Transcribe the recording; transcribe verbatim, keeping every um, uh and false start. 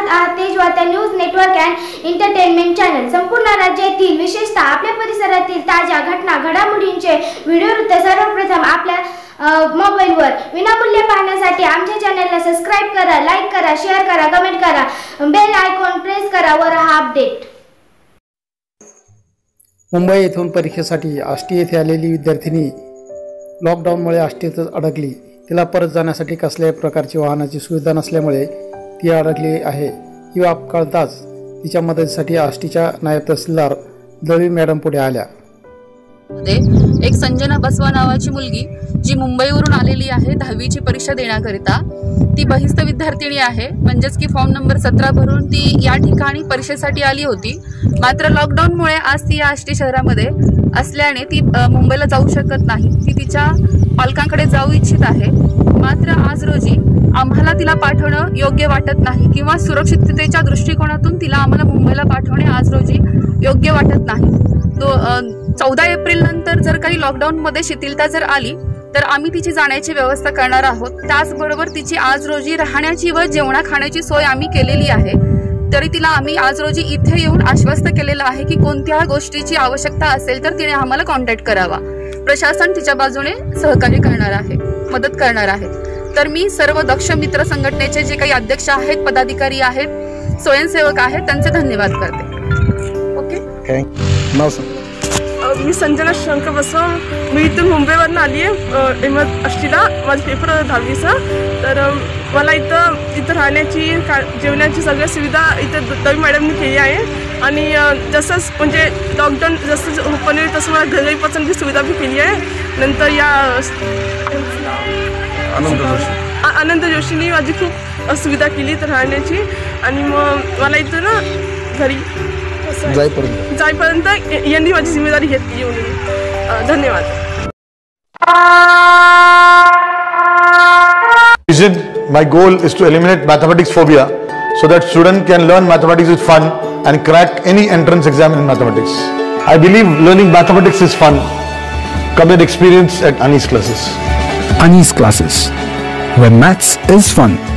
पाहत आहात Tejvarta news network and entertainment channel. संपूर्ण राज्यातील विशेषतः आपल्या परिसरातील ताज्या घटना घडामोडींचे व्हिडिओ सर्वप्रथम आपल्या मोबाईलवर विनामूल्य पाहण्यासाठी आमच्या चॅनलला सबस्क्राइब करा, लाईक करा, शेअर करा, कमेंट करा, बेल आयकॉन प्रेस करा वर हा अपडेट। मुंबई येथून परीक्षेसाठी आष्टी येथे आलेली विद्यार्थिनी लॉकडाऊनमुळे आष्टीतच अडकली। तिला परत जाण्यासाठी कसल्याही प्रकारची वाहनाची सुविधा नसल्यामुळे ती अडकली आहे। ही बाब कळताच तिच्या मदतीसाठी आष्टीच्या नायब तहसीलदार दळवी मॅडम पुढे आल्या। एक संजना बसवा नावाची मुलगी जी मुंबईवरून आलेली आहे दहावीची परीक्षा देण्याकरिता। ती बहिस्थ विद्यार्थिनी आहे, म्हणजेच की फॉर्म नंबर सतरा भरून ती या ठिकाणी परीक्षेसाठी आली होती। मात्र लॉकडाऊनमुळे आज ती या आष्टी शहरामध्ये असल्याने ती मुंबईला जाऊ शकत नाही। ती तिच्या पालकांकडे जाऊ इच्छित आहे, मात्र आज रोजी आम्हाला तिला पाठवणं योग्य वाटत नाही किंवा सुरक्षिततेच्या दृष्टिकोनातून तिला आम्हाला मुंबईला पाठवणे आज रोजी योग्य वाटत नाही। तो चौदा एप्रिल नंतर जर काही लॉकडाऊनमध्ये शिथिलता जर आली तर आम्ही तिची जाण्याची व्यवस्था करणार आहोत। त्याचबरोबर तिची आज रोजी राहण्याची व जेवणा खाण्याची सोय आम्ही केलेली आहे। तरी तिला आम्ही आज रोजी इथे येऊन आश्वस्त केलेलं आहे की कोणत्या गोष्टीची आवश्यकता असेल तर तिने आम्हाला कॉन्टॅक्ट करावा। प्रशासन तिच्या बाजूने सहकार्य करणार आहे, मदत करणार आहे। तर मी सर्व दक्ष मित्र संघटनेचे जे काही अध्यक्ष आहेत, पदाधिकारी आहेत, स्वयंसेवक आहेत, त्यांचे धन्यवाद करते। ओके, मी संजना शंकर बसवा, मी इथून मुंबईवरून आली आहे एमत आष्टीला। माझा पेपर दहावीचा, तर मला इथं इथं राहण्याची का जेवणाची सगळ्या सुविधा इथं दळवी मॅडमनी केली आहे। आणि जसंच म्हणजे लॉकडाऊन जसं ओपन होईल तसं मला घरी पसंती सुविधा बी केली आहे। नंतर या आनंद जोशी आनंद जोशींनी माझी खूप सुविधा केली इथं राहण्याची। आणि मग मला इथं ना घरी जाईपर्यंत जाईपर्यंत यांनी माझी जिम्मेदारी घेतली म्हणून धन्यवाद। My goal is to eliminate mathematics phobia so that students can learn mathematics with fun and crack any entrance exam in mathematics. I believe learning mathematics is fun. Come and experience at Ani's classes. Ani's classes, where maths is fun.